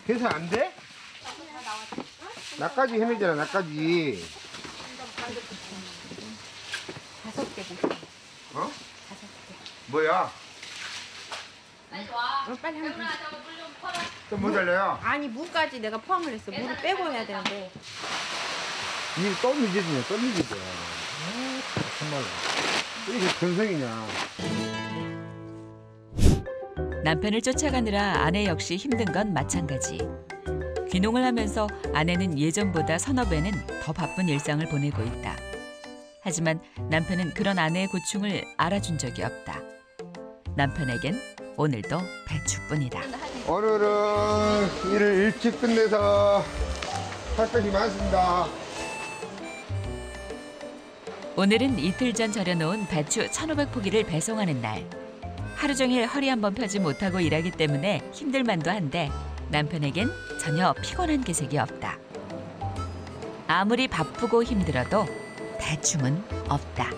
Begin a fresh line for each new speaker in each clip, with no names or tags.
해서 안 돼? 나까지 해내잖아, 나까지.
5개 돼.
어? 5개. 뭐야?
빨리 한 번.
또 뭐 달래요?
아니 무까지 내가 포함을 했어. 무를 빼고 해야 되는데.
이게 또 늦어지네, 또 늦어져. 정말로. 이게 근성이냐.
남편을 쫓아가느라 아내 역시 힘든 건 마찬가지. 귀농을 하면서 아내는 예전보다 서너 배는 더 바쁜 일상을 보내고 있다. 하지만 남편은 그런 아내의 고충을 알아준 적이 없다. 남편에겐 오늘도 배추뿐이다.
오늘은 일을 일찍 끝내서 할 것이 많습니다.
오늘은 이틀 전 절여놓은 배추 1,500포기를 배송하는 날. 하루 종일 허리 한번 펴지 못하고 일하기 때문에 힘들 만도 한데 남편에겐 전혀 피곤한 기색이 없다. 아무리 바쁘고 힘들어도 대충은 없다.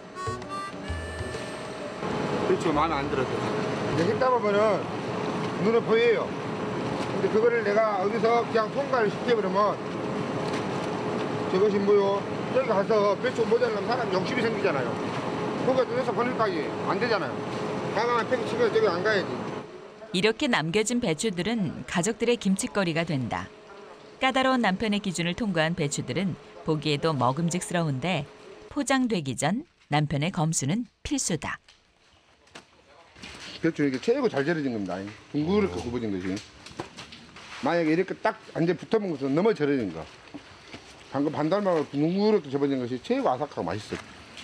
배추가 마음에 안 들어서. 근데 했다 보면은 눈에 보여요. 근데 그거를 내가 어디서 그냥 통과를 시켜버리면 저것이 뭐요? 저기 가서 배추 모자라면 사람 욕심이 생기잖아요. 그거 눈에서 보낼까지 안 되잖아요. 가만히 팽치고 저기 안 가야지.
이렇게 남겨진 배추들은 가족들의 김칫거리가 된다. 까다로운 남편의 기준을 통과한 배추들은 보기에도 먹음직스러운데 포장되기 전 남편의 검수는 필수다.
배추 이게 최고 잘 절여진 겁니다. 둥그렇게 굽어진 것이. 만약에 이렇게 딱 완전 붙어본 것은 너무 절여진 거. 방금 반달만으로 둥그렇게 접어진 것이 최고 아삭하고 맛있어요.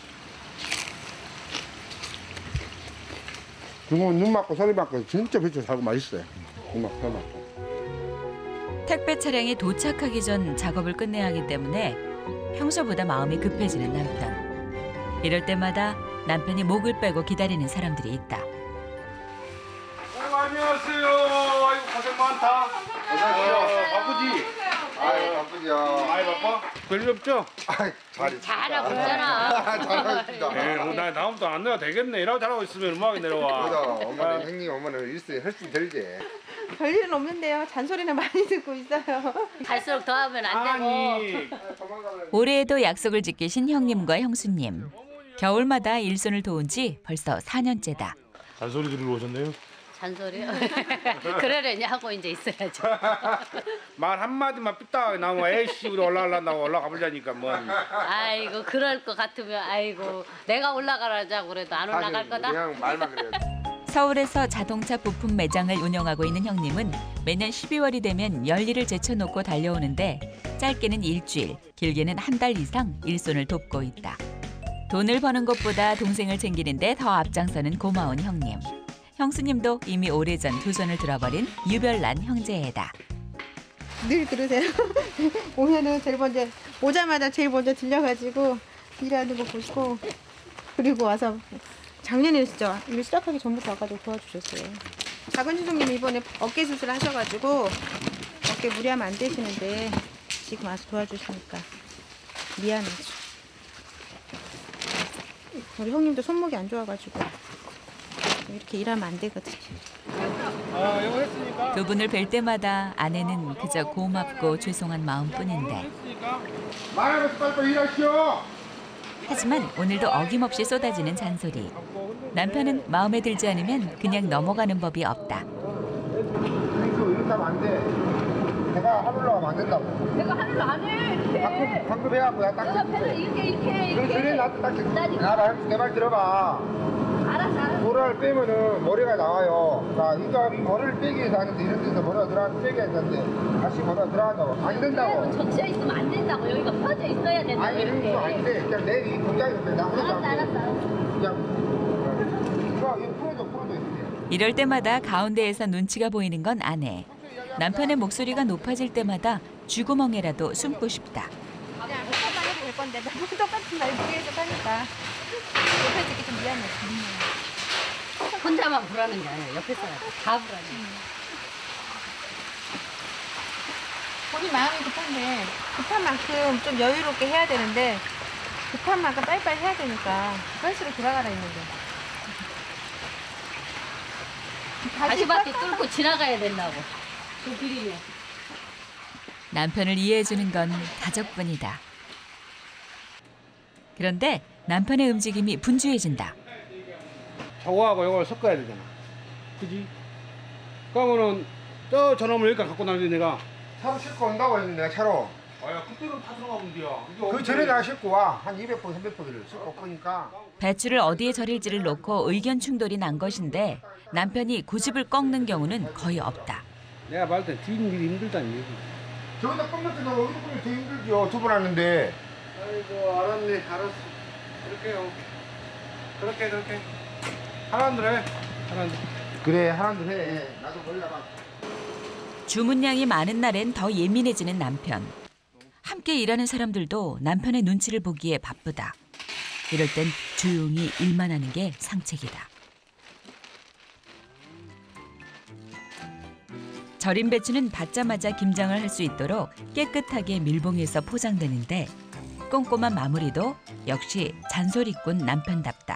중국은 눈 맞고 소리 맞고 진짜 배추 살고 맛있어요. 눈 맞고 소리 맞고.
택배 차량이 도착하기 전 작업을 끝내야 하기 때문에 평소보다 마음이 급해지는 남편. 이럴 때마다 남편이 목을 빼고 기다리는 사람들이 있다.
안녕하세요. 아이고 고생 많다. 바쁘지?
아유 바쁘죠.
아이 바빠? 별일 없죠?
잘하고 있잖아.
잘하겠습니다.
네, 나 다음부터 안 내야 되겠네. 이라고 잘하고 있으면 음악이 내려와.
그래서 어머니 형님 어머니는 일세 훨씬 들지.
별일은 없는데요. 잔소리는 많이 듣고 있어요.
갈수록 더 하면 안 되고.
아니,
올해에도 약속을 지키신 형님과 형수님. 겨울마다 일손을 도운 지 벌써 4년째다.
잔소리 들으러 오셨네요.
잔소리요? 그러려니 하고 이제 있어야죠.
말 한마디만 삐딱 나오면 에이씨 우리 올라가려고 올라가 보자니까 뭐.
아이고 그럴 것 같으면 아이고 내가 올라가라자고 그래도 안 올라갈 거다.
그냥 말만 그래요.
서울에서 자동차 부품 매장을 운영하고 있는 형님은 매년 12월이 되면 열일을 제쳐놓고 달려오는데 짧게는 일주일, 길게는 한 달 이상 일손을 돕고 있다. 돈을 버는 것보다 동생을 챙기는데 더 앞장서는 고마운 형님. 형수님도 이미 오래전 두 손을 들어버린 유별난 형제애다.
늘 그러세요. 오면은 제일 먼저 오자마자 제일 먼저 들려가지고 일하는 거 보시고 그리고 와서 작년에 진짜 일 시작하기 전부터 와가지고 도와주셨어요. 작은 주성님 이번에 어깨 수술 하셔가지고 어깨 무리하면 안 되시는데 지금 와서 도와주시니까 미안하죠. 우리 형님도 손목이 안 좋아가지고 이렇게 일하면 안 되거든요.
이거 했으니까.
두 분을 뵐 때마다 아내는 그저 고맙고 죄송한 마음뿐인데
말하면서 빨리빨리 일하시오.
하지만 오늘도 어김없이 쏟아지는 잔소리. 남편은 마음에 들지 않으면 그냥 넘어가는 법이 없다.
그래서 이렇게 하면 안 돼. 내가 하늘로 하면 안 된다고.
내가 하늘로 안 해. 이렇게.
방금 해갖고 내가 딱
내가 배를 이렇게.
그래 나도 딱 내 말 들어봐.
알았어.
모래를 빼면은 모래가 나와요. 자, 이거 이 모래를 빼기 위해서 하는데 이런 데서 모래가 빼기 위해서 하는데 다시 모래가 들어간다고. 안 된다고.
적셔 있으면 안 된다고. 여기가 펴져 있어야 된다고.
아니 이런 거 안 돼. 그냥 내 이 공장이 그래. 나 하나도 안 돼.
알았어.
그냥 이거 풀어도 있어요.
이럴 때마다 가운데에서 눈치가 보이는 건 아내. 남편의 목소리가 높아질 때마다 쥐구멍에라도 숨고 싶다.
그냥 오빠만 해도 될 건데 너무 똑같은 날 계속 하니까 옆에 듣기 좀 미안해.
혼자만 불하는 게 아니야. 옆에 사람 다 불하지.
본인 마음이 급한데 급한 만큼 좀 여유롭게 해야 되는데 급한 만큼 빨리빨리 해야 되니까 그럴수록 돌아가라 했는데
다시바퀴 뚫고 지나가야 된다고. 그 비리네.
남편을 이해해주는 건 가족뿐이다. 그런데 남편의 움직임이 분주해진다.
저거하고 이걸 섞어야 되잖아. 그지? 그러면은 저 저놈을 여기까지 갖고 나는데 내가
차로 싣고 온다고 했는데 내가 차로.
아야 그때는 다 들어가면 돼요.
그 전에 내가 싣고 와. 한 200포기, 300포기를 싣고 올 거니까.
배추를 어디에 절일지를 놓고 의견 충돌이 난 것인데 남편이 고집을 꺾는 경우는 거의 없다.
내가 봤을 때 뒷일이 힘들다는 얘기.
저기다 껌 넣고 여기다 껌이 더 힘들죠. 2번 왔는데.
아이고 알았네 알았어. 그렇게 해요. 그렇게. 하나들 해. 하나들.
그래, 하나도 해. 나도 몰라봐.
주문량이 많은 날엔 더 예민해지는 남편. 함께 일하는 사람들도 남편의 눈치를 보기에 바쁘다. 이럴 땐 조용히 일만 하는 게 상책이다. 절인 배추는 받자마자 김장을 할 수 있도록 깨끗하게 밀봉해서 포장되는데 꼼꼼한 마무리도 역시 잔소리꾼 남편답다.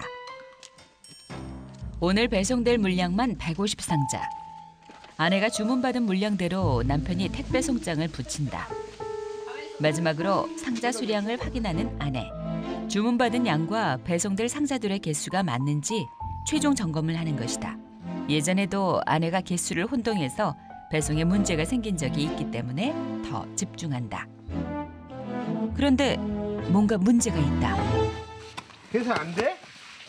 오늘 배송될 물량만 150상자. 아내가 주문받은 물량대로 남편이 택배 송장을 붙인다. 마지막으로 상자 수량을 확인하는 아내. 주문받은 양과 배송될 상자들의 개수가 맞는지 최종 점검을 하는 것이다. 예전에도 아내가 개수를 혼동해서 배송에 문제가 생긴 적이 있기 때문에 더 집중한다. 그런데 뭔가 문제가 있다.
그래서 안 돼?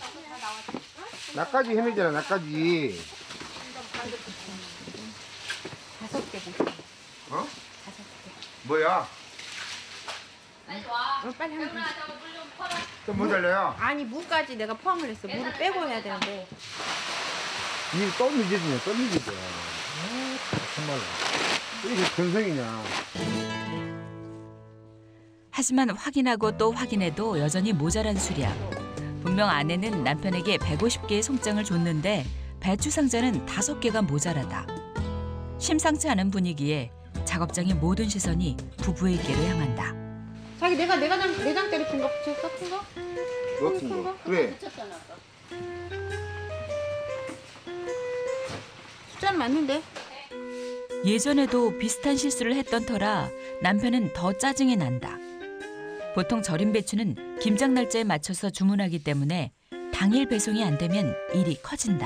나까지 해내잖아, 나까지.
5개.
어? 뭐야?
빨리 하면 돼.
또 뭐 달려요?
아니 무까지 내가 포함을 했어. 무를 빼고 해야 되는데.
이 또 늦어지네, 또 늦어져. 정말로. 이게 근성이냐.
하지만 확인하고 또 확인해도 여전히 모자란 수량. 분명 아내는 남편에게 150개의 송장을 줬는데 배추 상자는 5개가 모자라다. 심상치 않은 분위기에 작업장의 모든 시선이 부부에게로 향한다.
자기 내가 내장대로 준 거 붙였어? 큰 거?
뭐 같은 거? 그래.
숫자는 맞는데.
예전에도 비슷한 실수를 했던 터라 남편은 더 짜증이 난다. 보통 절인 배추는 김장 날짜에 맞춰서 주문하기 때문에 당일 배송이 안 되면 일이 커진다.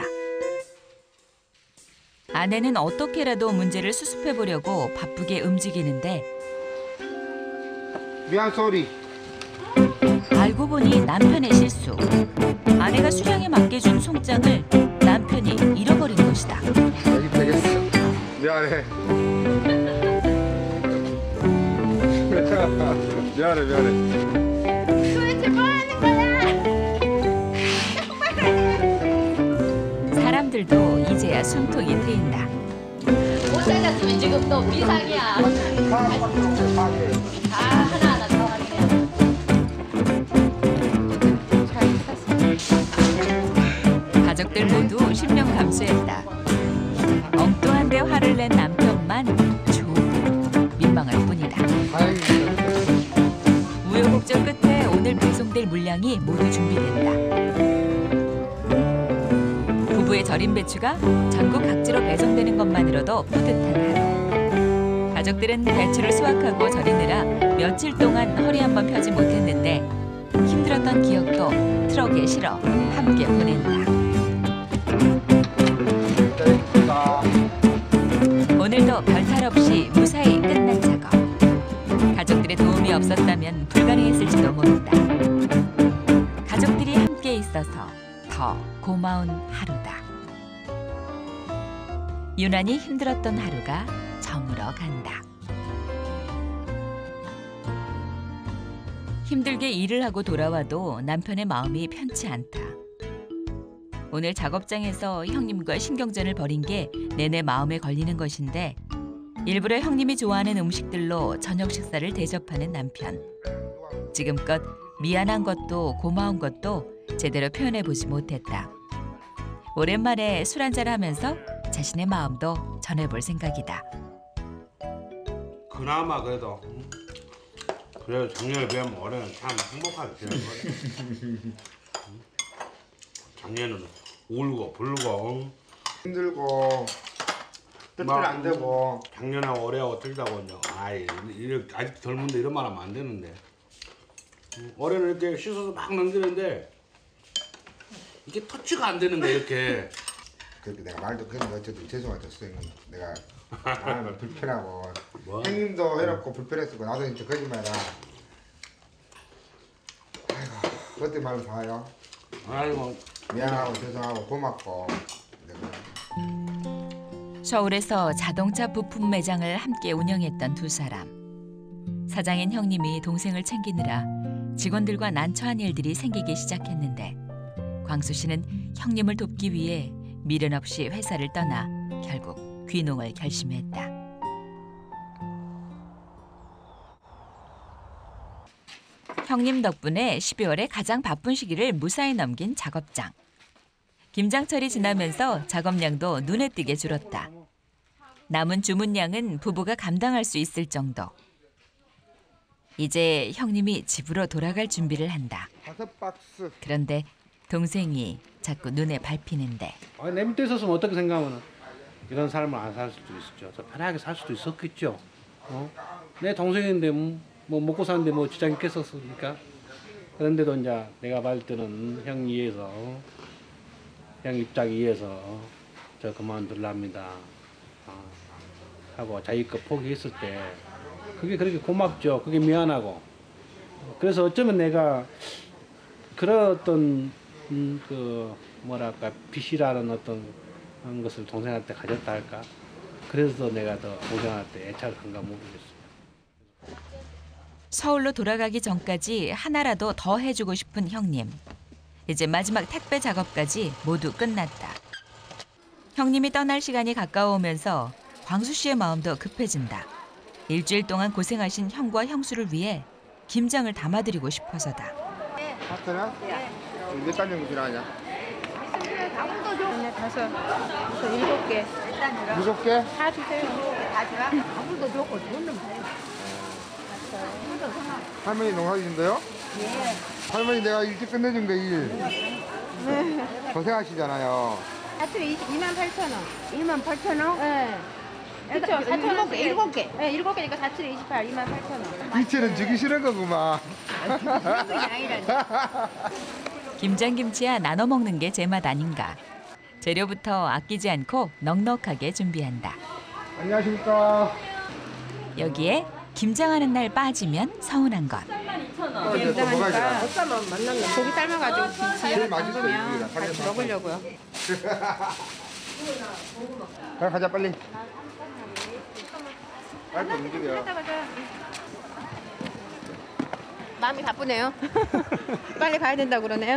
아내는 어떻게라도 문제를 수습해 보려고 바쁘게 움직이는데
미안, 쏘리.
알고 보니 남편의 실수. 아내가 수량에 맞게 준 송장을 남편이 잃어버린 것이다.
여기 되겠어. 미안해. 미안해.
도대체 뭐 하는 거야?
사람들도 이제야 숨통이 트인다.
못 살렸으면 지금 또 비상이야. 다 하나하나 더 하네.
가족들 모두 신명 감수했다. 엉뚱한데 화를 낸 남편만 조금 민망할 뿐이다. 우여곡절 끝에 오늘 배송될 물량이 모두 준비된다. 부부의 절인 배추가 전국 각지로 배송되는 것만으로도 뿌듯한 하루. 가족들은 배추를 수확하고 절이느라 며칠 동안 허리 한번 펴지 못했는데 힘들었던 기억도 트럭에 실어 함께 보낸다. 오늘도 별탈 없이 무사히 끝난 작업. 가족들의 도움이 없었다면 불가능했을지도 모른다. 가족들이 함께 있어서 더 고마운 하루다. 유난히 힘들었던 하루가 저물어 간다. 힘들게 일을 하고 돌아와도 남편의 마음이 편치 않다. 오늘 작업장에서 형님과 신경전을 벌인 게 내내 마음에 걸리는 것인데 일부러 형님이 좋아하는 음식들로 저녁 식사를 대접하는 남편. 지금껏 미안한 것도 고마운 것도 제대로 표현해보지 못했다. 오랜만에 술 한잔 하면서 자신의 마음도 전해볼 생각이다.
그나마 그래도 작년에 비하면 올해는 참 행복하게 지낸 거네. 작년에는 울고 불고
힘들고 뜻대로 안 되고.
작년하고 올해하고 틀리다고 이제 아이 이렇게 아직 젊은데 이런 말 하면 안 되는데 올해는 이렇게 씻어서 막 넘기는데 이게 터치가 안 되는 거야 이렇게.
그렇게 내가 말도 그런데 어쨌든 죄송하죠 선생님. 내가 마음이 불편하고
뭐?
형님도 해놓고 불편했었고 나도 진짜 거짓말이야. 아이고 어떻게 말을 다 해요?
아이고
미안하고 죄송하고 고맙고.
서울에서 자동차 부품 매장을 함께 운영했던 두 사람. 사장인 형님이 동생을 챙기느라 직원들과 난처한 일들이 생기기 시작했는데 광수 씨는 형님을 돕기 위해 미련 없이 회사를 떠나 결국 귀농을 결심했다. 형님 덕분에 12월에 가장 바쁜 시기를 무사히 넘긴 작업장. 김장철이 지나면서 작업량도 눈에 띄게 줄었다. 남은 주문량은 부부가 감당할 수 있을 정도. 이제 형님이 집으로 돌아갈 준비를 한다.
5박스.
그런데 동생이 자꾸 눈에 밟히는데
아니, 내 밑에 있었으면 어떻게 생각하면 이런 삶을 안 살 수도 있었죠. 더 편하게 살 수도 있었겠죠. 내 동생인데 뭐 먹고 사는데 뭐 지장 있겠었습니까? 그런데도 이제 내가 봤을 때는 형 이해해서 형 입장 이해해서 저 그만둘랍니다 하고 자기 거 포기했을 때 그게 그렇게 고맙죠. 그게 미안하고. 그래서 어쩌면 내가 그런 어떤 그 뭐랄까 빚이라는 어떤 것을 동생한테 가졌다 할까. 그래서 내가 더 동생한테 애착을 한가 모르겠어요.
서울로 돌아가기 전까지 하나라도 더 해주고 싶은 형님. 이제 마지막 택배 작업까지 모두 끝났다. 형님이 떠날 시간이 가까워오면서 광수 씨의 마음도 급해진다. 일주일 동안 고생하신 형과 형수를 위해 김장을 담아드리고 싶어서다.
하트나? 몇 단 정도 필요하냐?
네, 5, 7개.
7개?
다 주세요.
할머니 농사지 준대요? 예. 할머니 내가 일찍 끝내준 거 일. 고생하시잖아요.
사투리 28,000원.
28,000원?
네. 그렇죠. 4,000원씩 7개. 네, 7개니까 4,7에 28, 28,000원.
이체는 주기 싫은 거구만.
김장김치야 나눠 먹는 게 제맛 아닌가. 재료부터 아끼지 않고 넉넉하게 준비한다.
안녕하십니까.
여기에 김장하는 날 빠지면 서운한 것.
이제 또 뭐가 있나?
고기 삶아가지고 김치
제일 맛있어요,
담으면
이거가.
같이 먹으려고요.
가자 빨리. 빨리 움직여.
마음이 바쁘네요. 빨리 가야 된다고 그러네요.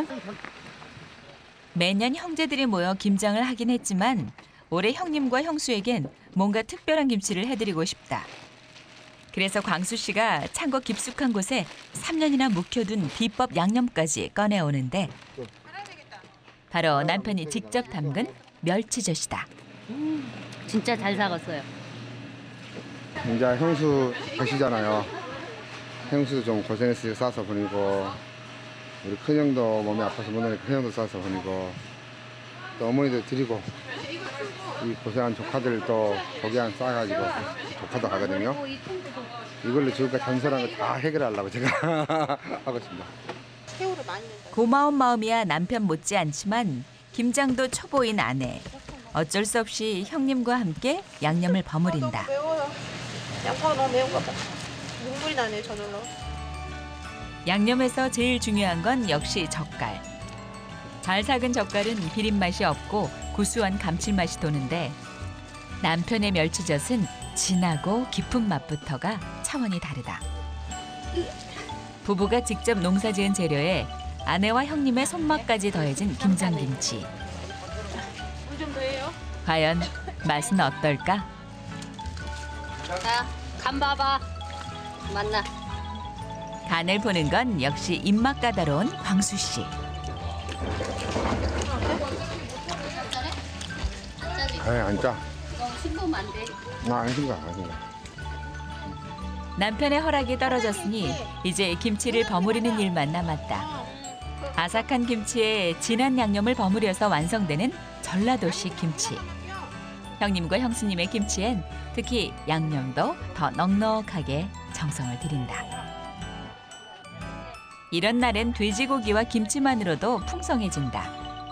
매년 형제들이 모여 김장을 하긴 했지만 올해 형님과 형수에겐 뭔가 특별한 김치를 해드리고 싶다. 그래서 광수 씨가 창고 깊숙한 곳에 3년이나 묵혀둔 비법 양념까지 꺼내오는데 바로 남편이 직접 담근 멸치젓이다.
진짜 잘 사갔어요.
이제 형수 가시잖아요. 형수도 좀 고생했으니 싸서 보내고 우리 큰형도 몸이 아파서 못 오니까 큰형도 싸서 보내고 또 어머니도 드리고 이 고생한 조카들 또 고기 한 싸가지고 조카도 가거든요. 이걸로 지금까지 잔소리한 거 다 해결하려고 제가 하고 있습니다.
새우를 많이 넣는다.
고마운 마음이야 남편 못지않지만 김장도 초보인 아내. 어쩔 수 없이 형님과 함께 양념을 버무린다.
너무 매워요. 양파가 너무 매운 것 같아. 눈물이 나네요, 저절로.
양념에서 제일 중요한 건 역시 젓갈. 잘 삭은 젓갈은 비린 맛이 없고 구수한 감칠맛이 도는데 남편의 멸치젓은 진하고 깊은 맛부터가 차원이 다르다. 부부가 직접 농사지은 재료에 아내와 형님의 손맛까지 더해진 김장김치.
물 좀 더 해요.
과연 맛은 어떨까?
자, 간 봐봐. 맞나?
간을 보는 건 역시 입맛 까다로운 광수 씨.
에이 안 짜.
너무 싱거우면 안 돼.
나 안 신가 안 신가.
남편의 허락이 떨어졌으니 이제 김치를 버무리는 일만 남았다. 아삭한 김치에 진한 양념을 버무려서 완성되는 전라도식 김치. 형님과 형수님의 김치엔 특히 양념도 더 넉넉하게 정성을 들인다. 이런 날엔 돼지고기와 김치만으로도 풍성해진다.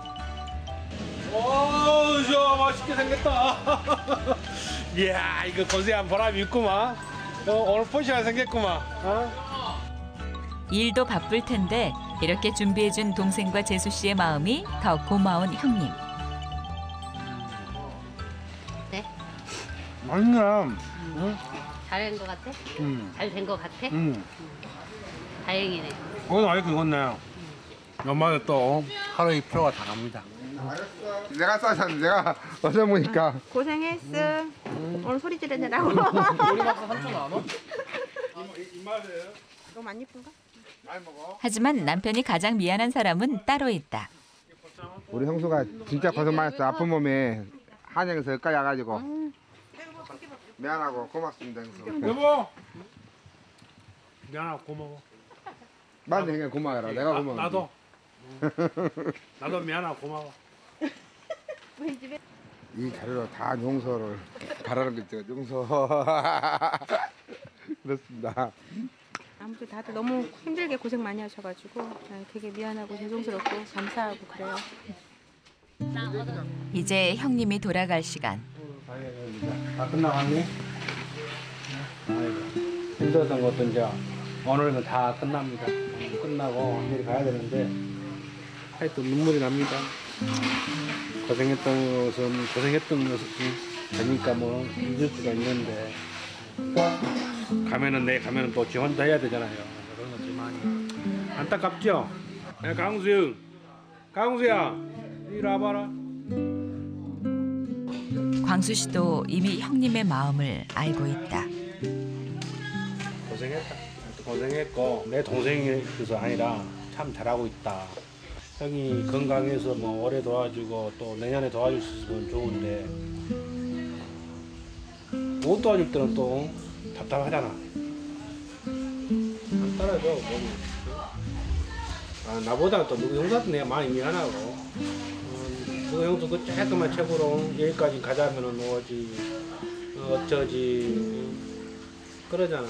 오, 저 맛있게 생겼다. 이야, 이거 고생한 보람이 있구만. 오늘 포시가 생겼구만.
일도 바쁠 텐데 이렇게 준비해준 동생과 재수 씨의 마음이 더 고마운 형님.
네?
맛있네.
잘한 것 같아? 잘 된 것 같아? 다행이네.
오늘 아이고 익었네. 연말에 또 하루의 피로가 다 갑니다.
내가 싸잖아. 내가 어제 보니까
고생했어. 오늘 소리 지르느라고. 너무 안 예쁜가?
하지만 남편이 가장 미안한 사람은 따로 있다.
우리 형수가 진짜 고생 많았어. 아픈 몸에 한양에서 여기까지 와가지고 미안하고 고맙습니다. 형수.
여보. 미안하고 고마워.
나한테 그냥 고마워라. 내가 고마워.
나도 미안하고 고마워.
이 자료로 다 용서를 바라는 거죠. 용서. 그렇습니다.
아무튼 다들 너무 힘들게 고생 많이 하셔가지고 되게 미안하고 죄송스럽고 감사하고 그래요.
이제 형님이 돌아갈 시간.
다 끝나갔니? 아이고, 힘들었던 것도 이제 오늘은 다 끝납니다. 끝나고 내일 가야 되는데 하여튼 눈물이 납니다. 고생했던 것은 되니까 뭐 잊을 수가 있는데 가면은 내 가면은 또 지 혼자 해야 되잖아요. 그런 거지만 안타깝죠? 야, 강수야 이리 와봐라.
광수 씨도 이미 형님의 마음을 알고 있다.
고생했고 내 동생이어서 아니라 참 잘하고 있다. 형이 건강해서 뭐 올해 도와주고 또 내년에 도와줄 수 있으면 좋은데 못 도와줄 때는 또 답답하잖아. 안 따라줘. 나보다 또 누구 형사도 내가 많이 미안하고 누구 형도 그 조그만 책으로 여기까지 가자면은 뭐지 어쩌지 그러잖아.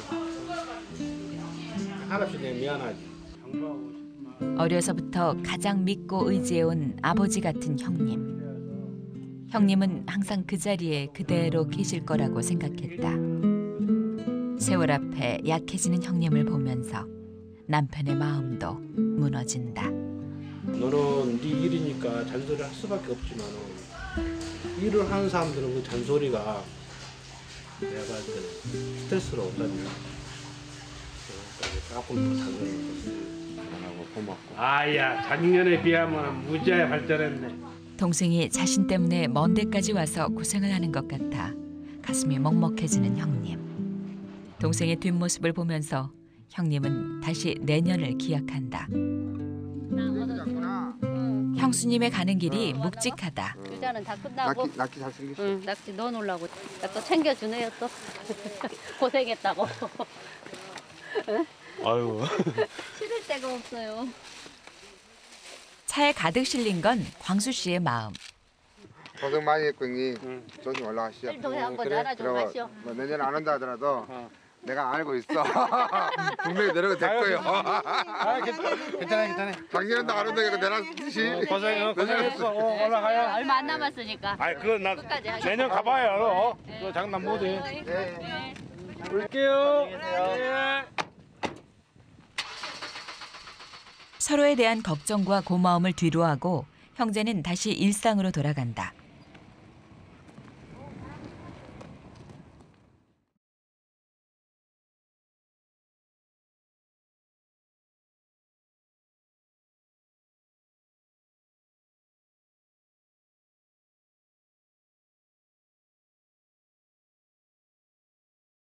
하나씩 내가 미안하지. 양보하고 싶지만.
어려서부터 가장 믿고 의지해온 아버지 같은 형님. 형님은 항상 그 자리에 그대로 계실 거라고 생각했다. 세월 앞에 약해지는 형님을 보면서 남편의 마음도 무너진다.
너는 네 일이니까 잔소리를 할 수밖에 없지만 일을 하는 사람들은 그 잔소리가 내가 봤을 때는 스트레스로 온다니까. 조금 더 잔소리 하고 고맙고. 아야, 작년에 비하면 무지하게 발전했네.
동생이 자신 때문에 먼 데까지 와서 고생을 하는 것 같아 가슴이 먹먹해지는 형님. 동생의 뒷모습을 보면서 형님은 다시 내년을 기약한다. 형수님의 가는 길이 묵직하다.
유자는 다 끝나고.
낙지 잘생겼어.
응, 낙지 넣어놓으려고. 또 챙겨주네요 또. 고생했다고.
아유.
실을 데가 없어요.
차에 가득 실린 건 광수 씨의 마음.
고생 많이 했고 형님. 조심 올라가시죠.
동생 한번 안아줘
그리고
마시오.
뭐 내년에 안 온다 하더라도 내가 알고 있어. 분명히 내려가 될 거예요.
괜찮아.
작년에도 안 온다니까 내가 듯이.
고생했어. 올라가요.
얼마 안 남았으니까.
아이 그건 나
끝까지 하겠습니다.
내년 가봐요. 그 장난 못해.
네.
올게요. 예.
서로에 대한 걱정과 고마움을 뒤로하고 형제는 다시 일상으로 돌아간다.